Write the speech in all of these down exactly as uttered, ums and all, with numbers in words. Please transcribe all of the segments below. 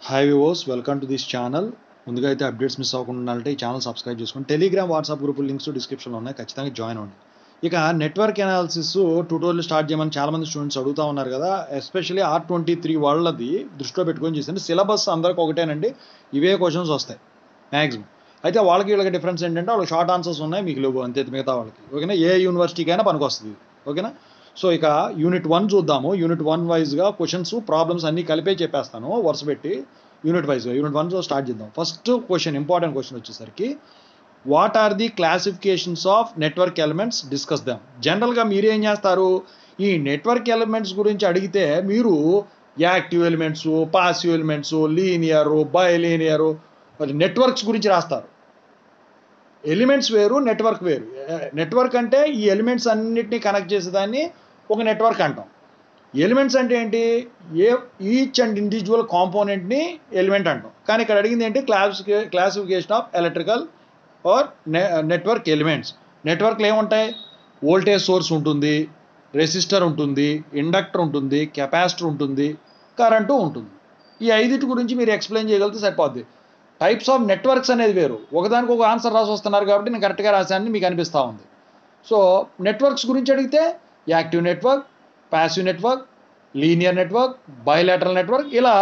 Hi viewers, welcome to this channel. ముందుగా అయితే updates miss అవ్వకుండా ఉండాలంటే ఈ ఛానల్ సబ్స్క్రైబ్ చేసుకోండి. టెలిగ్రామ్, వాట్సాప్ గ్రూప్ లింక్స్ డిస్క్రిప్షన్లో ఉన్నాయి, ఖచ్చితంగా జాయిన్ అవ్వండి. ఇక నెట్వర్క్ అనాలిసిస్ ట్యూటోరియల్ స్టార్ట్ చేయమని చాలామంది స్టూడెంట్స్ అడుగుతూ ఉన్నారు కదా. ఎస్పెషల్లీ ఆర్ ట్వంటీ త్రీ వాళ్ళది దృష్టిలో పెట్టుకొని చేసండి. సిలబస్ అందరికి ఒకటేనండి, ఇవే క్వశ్చన్స్ వస్తాయి మ్యాక్సిమం. అయితే వాళ్ళకి వీళ్ళకి డిఫరెన్స్ ఏంటంటే వాళ్ళకి షార్ట్ ఆన్సర్స్ ఉన్నాయి, మీకు లేవు అంతే మిగతా వాళ్ళకి. ఓకేనా, ఏ యూనివర్సిటీకైనా పనికి వస్తుంది. ఓకేనా, సో ఇక యూనిట్ వన్ చూద్దాము. యూనిట్ వన్ వైజ్గా క్వశ్చన్స్, ప్రాబ్లమ్స్ అన్నీ కలిపే చెప్పేస్తాను వరుస పెట్టి. యూనిట్ వైజ్గా యూనిట్ వన్తో స్టార్ట్ చేద్దాం. ఫస్ట్ క్వశ్చన్, ఇంపార్టెంట్ క్వశ్చన్ వచ్చేసరికి, what are the classifications of network elements, discuss them. జనరల్గా మీరు ఏం చేస్తారు, ఈ నెట్వర్క్ ఎలిమెంట్స్ గురించి అడిగితే మీరు active elements, passive elements, linear, bilinear, networks గురించి రాస్తారు. ఎలిమెంట్స్ వేరు, నెట్వర్క్ వేరు. నెట్వర్క్ అంటే ఈ ఎలిమెంట్స్ అన్నిటినీ కనెక్ట్ చేసేదాన్ని ఒక నెట్వర్క్ అంటాం. ఎలిమెంట్స్ అంటే ఏంటి, ఏ ఈచ్ అండ్ ఇండివిజువల్ కాంపోనెంట్ని ఎలిమెంట్ అంటాం. కానీ ఇక్కడ అడిగింది ఏంటి, క్లాసిఫికే classification of electrical or network elements. నెట్వర్క్లు ఏముంటాయి, వోల్టేజ్ సోర్స్ ఉంటుంది, రెసిస్టర్ ఉంటుంది, ఇండక్టర్ ఉంటుంది, కెపాసిటర్ ఉంటుంది, కరెంటు ఉంటుంది. ఈ ఐదింటి గురించి మీరు ఎక్స్ప్లెయిన్ చేయగలిగితే సరిపోద్ది. టైప్స్ ఆఫ్ నెట్వర్క్స్ అనేది వేరు. ఒకదానికి ఒక ఆన్సర్ రాసి వస్తున్నారు కాబట్టి నేను కరెక్ట్గా రాశానని మీకు అనిపిస్తూ ఉంది. సో నెట్వర్క్స్ గురించి అడిగితే active network, passive network, linear network, bilateral network, ఇలా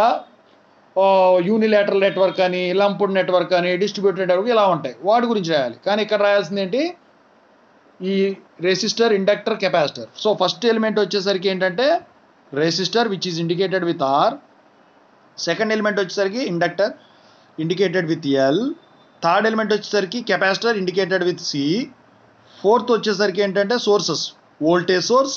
యూనిలాటరల్ నెట్వర్క్ అని, లంపుడ్ నెట్వర్క్ అని, డిస్ట్రిబ్యూటెడ్ నెట్వర్క్, ఇలా ఉంటాయి. వాటి గురించి రాయాలి. కానీ ఇక్కడ రాయాల్సింది ఏంటి, ఈ resistor, inductor, capacitor. So first element వచ్చేసరికి ఏంటంటే resistor which is indicated with R. Second element వచ్చేసరికి inductor indicated with L. Third element వచ్చేసరికి capacitor indicated with C. Fourth వచ్చేసరికి ఏంటంటే sources, voltage source.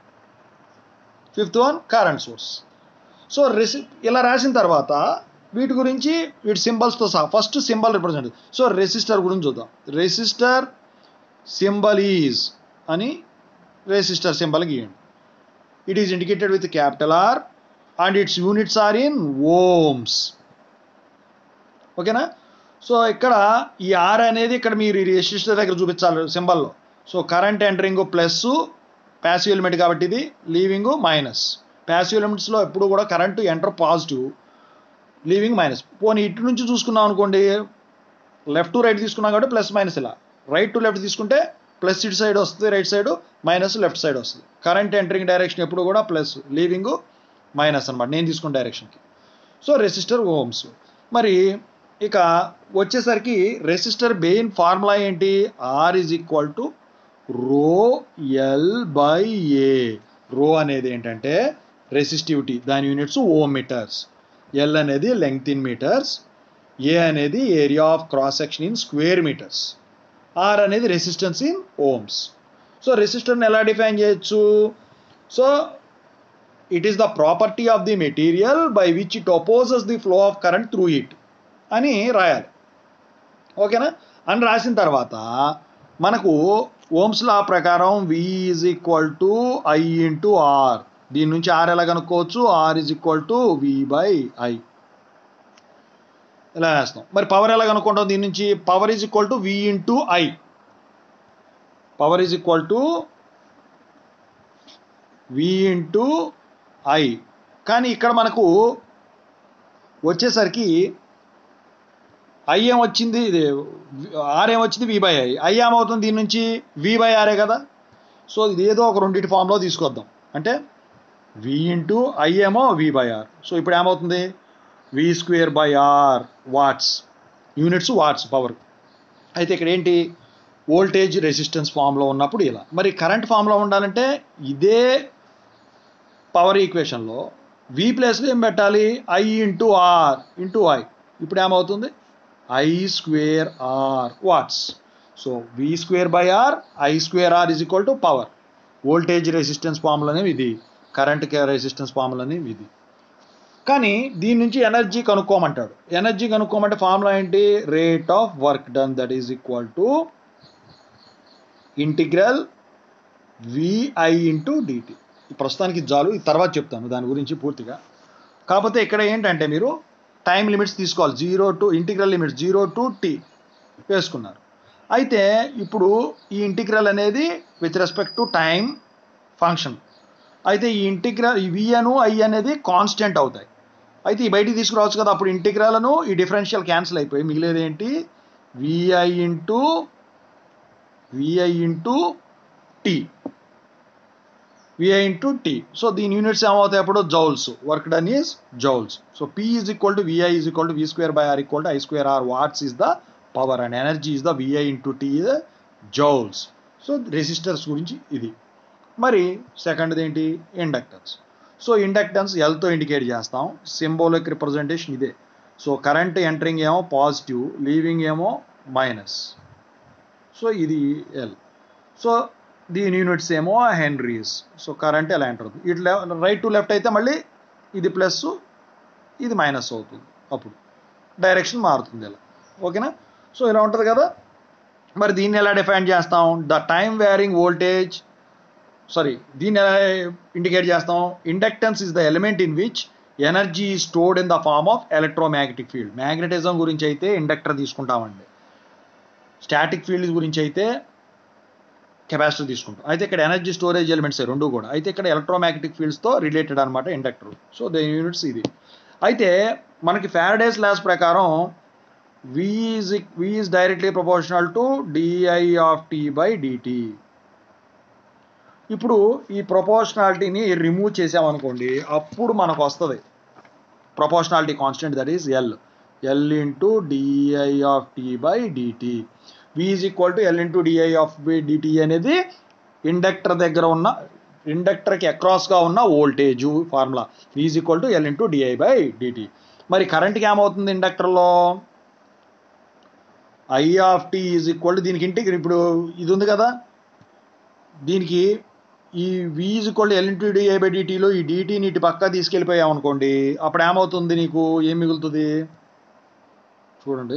Fifth one current source. So రెసి ఇలా రాసిన తర్వాత వీటి గురించి వీటి సింబల్స్తో సహా first symbol represent. So resistor గురించి చూద్దాం. రెసిస్టర్ సింబల్ ఈజ్ అని రెసిస్టర్ సింబల్ గీయండి. It is indicated with capital R and its units are in ohms. ఓకేనా, సో ఇక్కడ ఈ ఆర్ అనేది ఇక్కడ మీరు ఈ రెసిస్టర్ దగ్గర చూపించాలి సింబల్లో. So current entering plus, passive element కాబట్టి ఇది లీవింగ్ మైనస్. ప్యాసివ్ ఎలిమెంట్స్లో ఎప్పుడు కూడా current enter positive, leaving minus. పోనీ ఇటు నుంచి చూసుకున్నాం అనుకోండి, లెఫ్ట్ టు రైట్ తీసుకున్నాం కాబట్టి ప్లస్ మైనస్. ఇలా రైట్ టు లెఫ్ట్ తీసుకుంటే ప్లస్ ఇటు సైడ్ వస్తుంది, right side minus left side వస్తుంది. కరెంట్ ఎంటరింగ్ డైరెక్షన్ ఎప్పుడు కూడా ప్లస్, లీవింగ్ మైనస్ అనమాట నేను తీసుకున్న డైరెక్షన్కి. So resistor Ohm's. మరి ఇక వచ్చేసరికి రెసిస్టర్ మెయిన్ ఫార్ములా ఏంటి, R is equal to rho L by A. Rho అనేది ఏంటంటే రెసిస్టివిటీ, దాని యూనిట్స్ ఓమ్ మీటర్స్. ఎల్ అనేది లెంగ్త్ ఇన్ మీటర్స్. ఏ అనేది area of cross section in square metres. R అనేది రెసిస్టెన్స్ ఇన్ ఓమ్స్. సో రెసిస్టర్ని ఎలా define చేయొచ్చు, so it is the property of the material by which it opposes the flow of current through it అని రాయాలి. ఓకేనా, అని రాసిన తర్వాత మనకు ఓమ్స్ లా ప్రకారం V is equal to I into R. దీని నుంచి ఆర్ ఎలా కనుక్కోవచ్చు, R is equal to V by I ఇలా వేస్తాం. మరి పవర్ ఎలా కనుక్కుంటాం, దీని నుంచి power is equal to V into I. Power is equal to V into I. కానీ ఇక్కడ మనకు వచ్చేసరికి ఐ ఏం వచ్చింది, ఆర్ ఏం వచ్చింది, వి బై ఐ. ఐ ఏమవుతుంది దీని నుంచి, వి బై ఆరే కదా. సో ఇది ఏదో ఒక రెండింటి ఫామ్లో తీసుకొద్దాం. అంటే వి ఇంటూ ఐ ఏమో వి బై ఆర్. సో ఇప్పుడు ఏమవుతుంది, V square by R watts, units watts power. అయితే ఇక్కడ ఏంటి, వోల్టేజ్ రెసిస్టెన్స్ ఫామ్లో ఉన్నప్పుడు ఇలా. మరి కరెంట్ ఫామ్లో ఉండాలంటే ఇదే పవర్ ఈక్వేషన్లో వి ప్లేస్లో ఏం పెట్టాలి, I into R into I. ఇప్పుడు ఏమవుతుంది, I square R watts. So V square by R, I square R is equal to power. Voltage resistance formula అనేవి ఇది, కరెంట్ రెసిస్టెన్స్ ఫార్ములా అనేవి ఇది. కానీ దీని నుంచి ఎనర్జీ కనుక్కోమంటాడు. ఎనర్జీ కనుక్కోమంటే ఫార్ములా ఏంటి, rate of work done that is equal to integral VI into dt. ప్రస్తుతానికి చాలు, ఈ తర్వాత చెప్తాను దాని గురించి పూర్తిగా. కాకపోతే ఇక్కడ ఏంటంటే మీరు టైం లిమిట్స్ తీసుకోవాలి. Zero to integral limits zero to t వేసుకున్నారు. అయితే ఇప్పుడు ఈ ఇంటిగ్రల్ అనేది with respect to time function. అయితే ఈ ఇంటిగ్రల్ ఈ వి అను ఐ అనేది కాన్స్టెంట్ అవుతాయి. అయితే ఈ బయటికి తీసుకురావచ్చు కదా, అప్పుడు ఇంటిగ్రల్ను ఈ డిఫరెన్షియల్ క్యాన్సిల్ అయిపోయి మిగిలేది ఏంటి, VI into VI into t VI into t. So దీని యూనిట్స్ ఏమవుతాయి అప్పుడు, joules. Work done is joules. So P is equal to VI is equal to V square by R equal to I square R. Watts is the power and energy is the VI into t joules. So resistors గురించి ఇది. మరి సెకండ్ది ఏంటి, inductance. So inductance ఎల్తో indicate చేస్తాం, symbolic representation ఇదే. So current entering ఏమో positive, leaving ఏమో మైనస్. సో ఇది ఎల్. సో దీని యూనిట్స్ ఏమో హెన్రీస్. సో కరెంట్ ఎలా ఎంటర్ అవుతుంది, ఇట్లా రైట్ టు లెఫ్ట్ అయితే మళ్ళీ ఇది ప్లస్ ఇది మైనస్ అవుతుంది, అప్పుడు డైరెక్షన్ మారుతుంది ఇలా. ఓకేనా. సో ఇలా ఉంటుంది కదా. మరి దీన్ని ఎలా డిఫైన్ చేస్తాం, the time varying voltage sorry దీన్ని ఎలా ఇండికేట్ చేస్తాం, inductance is the element in which energy is stored in the form of electromagnetic field. Magnetism గురించి అయితే ఇండక్టర్ తీసుకుంటామండి, స్టాటిక్ ఫీల్డ్ గురించి అయితే కెపాసిటర్ తీసుకుంటాం. అయితే ఇక్కడ ఎనర్జీ స్టోరేజ్ ఎలిమెంట్స్ రెండు కూడా. అయితే ఇక్కడ ఎలక్ట్రోమాగ్నెటిక్ ఫీల్డ్స్తో రిలేటెడ్ అనమాట ఇండక్టర్. సో ద యూనిట్స్ ఇది. అయితే మనకి ఫ్యారడేస్ లాస్ ప్రకారం V is V is directly proportional to di of t by dt. ఇప్పుడు ఈ ప్రొపోర్షనాలిటీని రిమూవ్ చేసామనుకోండి, అప్పుడు మనకు వస్తుంది proportionality constant, that is L L into dI of t by dt. V is equal to L into dI of by dt అనేది inductor దగ్గర ఉన్న ఇండక్టర్కి అక్రాస్గా ఉన్న voltage formula. V is equal to L into dI by dt. మరి కరెంట్కి ఏమవుతుంది ఇండక్టర్లో, I of t is equal to దీనికి ఇంటికి ఇప్పుడు ఇది ఉంది కదా, దీనికి ఈ V is equal to L into dI by డిటీలో ఈ డిటీని ఇటు పక్క తీసుకెళ్ళిపోయాం అనుకోండి, అప్పుడు ఏమవుతుంది, నీకు ఏం మిగులుతుంది చూడండి.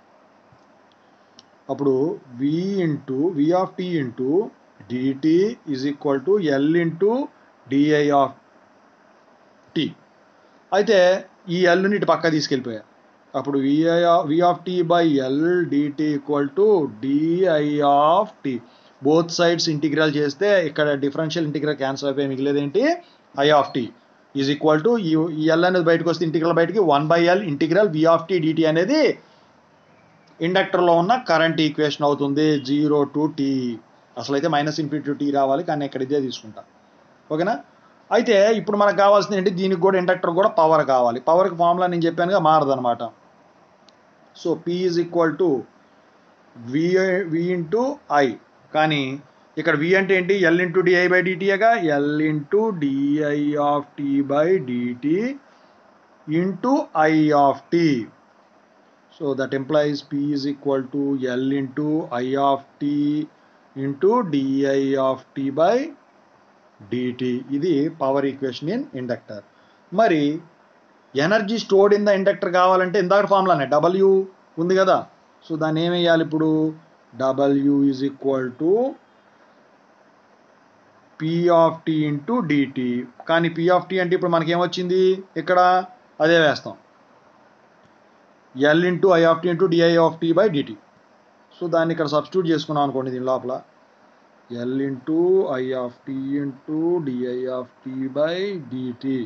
అప్పుడు V into V of t into dt is equal to L into dI of t. అయితే ఈ ఎల్ని ఇటు పక్క తీసుకెళ్ళిపోయా, అప్పుడు VI V of t by L dt equal to dI of t. Both sides integral చేస్తే ఇక్కడ డిఫరెన్షియల్ ఇంటిగ్రల్ క్యాన్సిల్ అయిపోయి మిగిలేదు ఏంటి, I of t is equal to ఈ ఎల్ అనేది బయటకు వస్తే ఇంటిగ్రల్ బయటికి one by L integral V of t DT అనేది ఇండక్టర్లో ఉన్న కరెంట్ ఈక్వేషన్ అవుతుంది, జీరో టు టీ. అసలు అయితే మైనస్ ఇన్ఫినిటీ టు టీ రావాలి, కానీ ఇక్కడ ఇదే తీసుకుంటా. ఓకేనా. అయితే ఇప్పుడు మనకు కావాల్సింది ఏంటి, దీనికి కూడా ఇండక్టర్ కూడా పవర్ కావాలి. పవర్కి ఫార్ములా నేను చెప్పానుగా మారదు అనమాట. So P is equal to V V into I, కానీ ఇక్కడ వి అంటే ఏంటి, ఎల్ ఇంటూ డిఐ బై డిటీగా, L into dI of t by dt into I of t. So that implies P is equal to L into I of t into dI of t by dt. ఇది power equation in inductor. మరి energy stored in the inductor కావాలంటే ఇందాక ఫార్ములానే W ఉంది కదా. So దాన్ని ఏం వేయాలి ఇప్పుడు, W is equal to P of t into dt. కానీ పి ఆఫ్ టీ అంటే ఇప్పుడు మనకి ఏమొచ్చింది ఇక్కడ, అదే వేస్తాం, L into I of t into dI of t by dt. So దాన్ని ఇక్కడ సబ్స్టిట్యూట్ చేసుకున్నాం అనుకోండి దీని లోపల, L into I of t into dI of t by dt.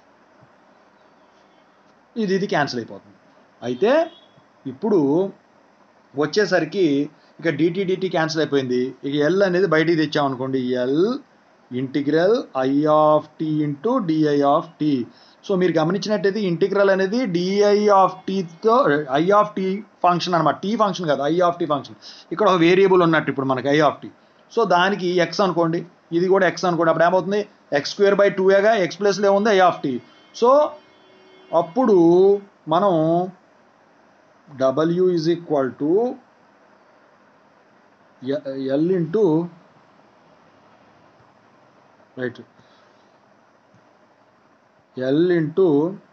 ఇది ఇది క్యాన్సిల్ అయిపోతుంది. అయితే ఇప్పుడు వచ్చేసరికి ఇక డిటి డిటి క్యాన్సిల్ అయిపోయింది. ఇక ఎల్ అనేది బయటికి తెచ్చామనుకోండి, L integral I of t into dI of t. So మీరు గమనించినట్టయితే ఇంటిగ్రల్ అనేది డిఐ ఆఫ్ టీతో ఐ ఆఫ్ టీ ఫంక్షన్ అనమాట, టీ ఫంక్షన్ కాదు, ఐ ఆఫ్ టీ ఫంక్షన్. ఇక్కడ ఒక వేరియబుల్ ఉన్నట్టు ఇప్పుడు మనకి ఐ ఆఫ్ టీ. సో దానికి ఎక్స్ అనుకోండి, ఇది కూడా ఎక్స్ అనుకోండి, అప్పుడు ఏమవుతుంది, ఎక్స్ స్క్వేర్ బై టూ ఏగా, ఎక్స్ ప్లస్లో ఏముంది ఐ ఆఫ్ టీ. సో అప్పుడు మనం W is equal to L into right L into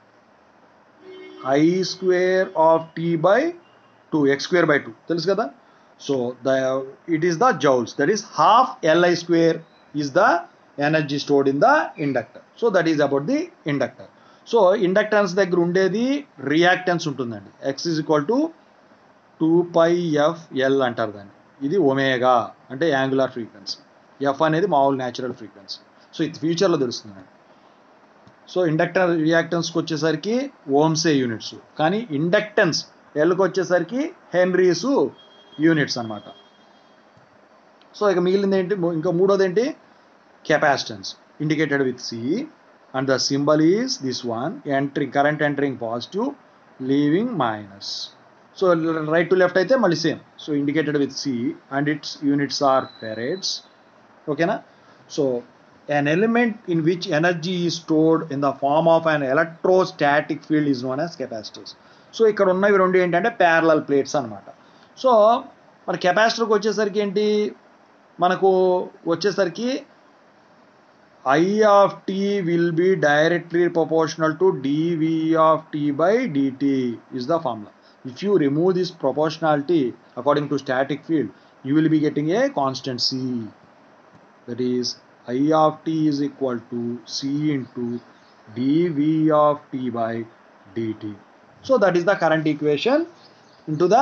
I square of t by two, X square by two తెలుసు కదా. So the it is the joules, that is half LI square is the energy stored in the inductor. So that is about the inductor. So inductance దగ్గర ఉండేది reactance ఉంటుందండి, X is equal to two pi f L అంటారు దాన్ని. ఇది omega అంటే angular frequency, F అనేది మామూలు natural frequency. So ఇది ఫ్యూచర్లో తెలుస్తుందండి. సో ఇండక్టర్ రియాక్టెన్స్కి వచ్చేసరికి ఓమ్సే యూనిట్స్, కానీ ఇండక్టెన్స్ ఎల్కి వచ్చేసరికి హెన్రీసు యూనిట్స్ అనమాట. సో ఇక మిగిలింది ఏంటి, ఇంకా మూడోది ఏంటి, capacitance indicated with C and the symbol is this one, entering current entering positive leaving minus. So right to left అయితే మళ్ళీ same. So indicated with C and its units are farads. ఓకేనా. So an element in which energy is stored in the form of an electrostatic field is known as capacitors. So ఇక్కడ ఉన్నవి రెండు ఏంటంటే parallel plates అనమాట. So మన కెపాసిటర్కి వచ్చేసరికి ఏంటి, మనకు వచ్చేసరికి I of t will be directly proportional to dV of t by dt is the formula. If you remove this proportionality according to static field, you will be getting a constant C. That is I of t is equal to C into dV of t by dt. So that is the current equation into the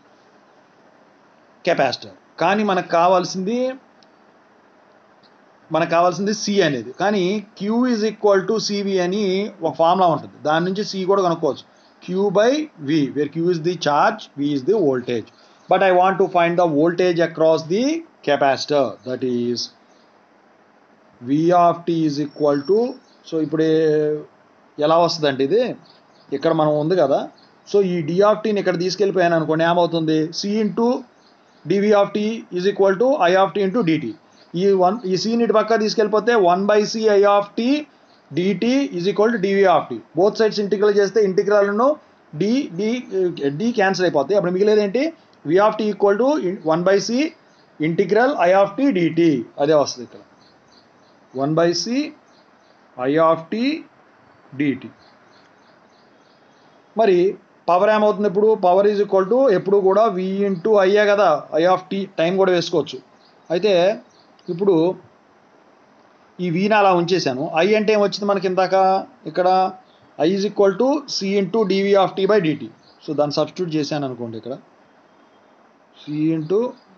capacitor. కానీ మనకు కావాల్సింది మనకు కావాల్సింది C అనేది, కానీ Q is equal to C V అని ఒక formula ఉంటుంది, దాని నుంచి C కూడా కనుక్కోవచ్చు. Q by V, where Q is the charge, V is the voltage. But I want to find the voltage across the capacitor. That is V of t is equal to, so ఇప్పుడు ఎలా వస్తుంది అంటే ఇది ఇక్కడ మనం ఉంది కదా, so ఈ d of tని ఇక్కడ తీసుకెళ్ళిపోయాను అనుకోండి, ఏమవుతుంది, C into dV of t is equal to I of t into dt. ఈ వన్ ఈ C నీటి పక్క తీసుకెళ్ళిపోతే one by C I of t dt is equal to dV of t. Both sides integral చేస్తే ఇంటిగ్రల్ను d d d cancel అయిపోతాయి. అప్పుడు మిగిలేదు ఏంటి, V of t equal to one by C integral I of t dt. అదే వస్తుంది ఇక్కడ, one by C I of t dt. మరి పవర్ ఏమవుతుంది, ఇప్పుడు పవర్ ఈజ్ ఈక్వల్ టు ఎప్పుడు కూడా V ఇంటూ ఐఏ కదా, I of t టైం కూడా వేసుకోవచ్చు. అయితే ఇప్పుడు ఈ వీని అలా ఉంచేసాను, ఐ అంటే ఏమొచ్చింది మనకి ఇందాక, ఇక్కడ I is equal to C into dv of t by dt. So దాన్ని సబ్స్టిట్యూట్ చేశాను అనుకోండి, ఇక్కడ C into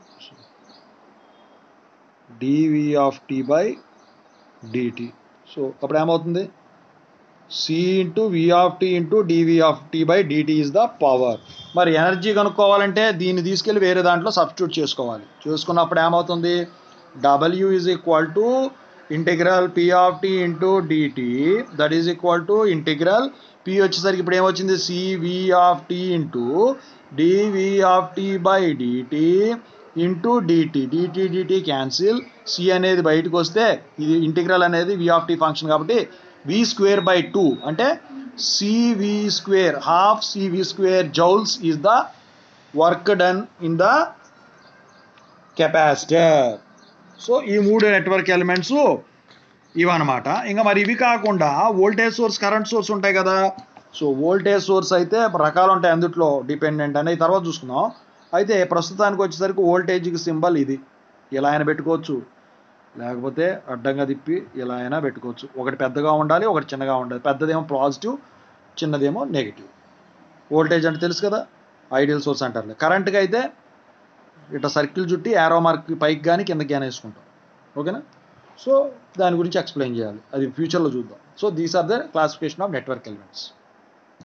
dv of t by dt. So అప్పుడు ఏమవుతుంది, C into V of t into dv of t by dt is the power. మరి energy కనుక్కోవాలంటే దీన్ని తీసుకెళ్ళి వేరే దాంట్లో సబ్స్టిట్యూట్ చేసుకోవాలి. చేసుకున్నప్పుడు ఏమవుతుంది, W is equal to integral P of t into dt, that is equal to integral P వచ్చేసరికి ఇప్పుడు ఏమొచ్చింది, CV of t into dv of t by dt into dt. Dt dt cancel, C అనేది బయటకు వస్తే ఇది integral అనేది వి of t function కాబట్టి V square by two అంటే CV square, half CV square joules is the work done in the capacitor. So ఈ మూడు network elements ఇవన్నమాట. ఇంకా మరి ఇవి కాకుండా వోల్టేజ్ సోర్స్, కరెంట్ సోర్స్ ఉంటాయి కదా. సో వోల్టేజ్ సోర్స్ అయితే రకాలు ఉంటాయి, అందుట్లో డిపెండెంట్ అనేది తర్వాత చూసుకుందాం. అయితే ప్రస్తుతానికి వచ్చేసరికి వోల్టేజ్కి సింబల్ ఇది, ఇలా అయినా పెట్టుకోవచ్చు, లేకపోతే అడ్డంగా తిప్పి ఇలా అయినా పెట్టుకోవచ్చు. ఒకటి పెద్దగా ఉండాలి, ఒకటి చిన్నగా ఉండాలి. పెద్దదేమో పాజిటివ్, చిన్నదేమో నెగిటివ్. వోల్టేజ్ అంటే తెలుసు కదా, ఐడియల్ సోర్స్ అంటారు. కరెంట్కి అయితే ఇట్లా సర్కిల్ చుట్టి యారో మార్క్ పైకి కానీ కిందకి కానీ వేసుకుంటాం. ఓకేనా. సో దాని గురించి ఎక్స్ప్లెయిన్ చేయాలి, అది ఫ్యూచర్లో చూద్దాం. So these are the classification of network elements.